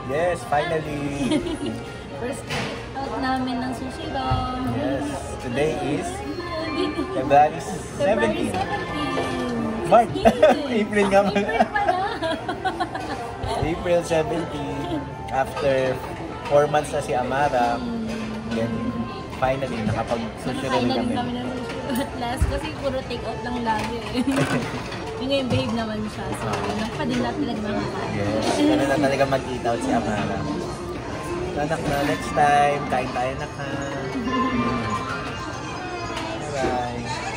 Yes, finally. First out namin ng sushi roll. Yes, today is February 17. March. April nga. April pala. April 17. After 4 months na si Amara, then finally nakapag-sushi roll Nakakainan kami. kami ng sushi roll at last kasi puro take out lang lagi eh. Yung ngayon behave naman siya. So, nagpadala talaga mga kain. Yes, pero na talaga mag-eat out si Amara. Anak na, next time, kain tayo na ka. Bye-bye.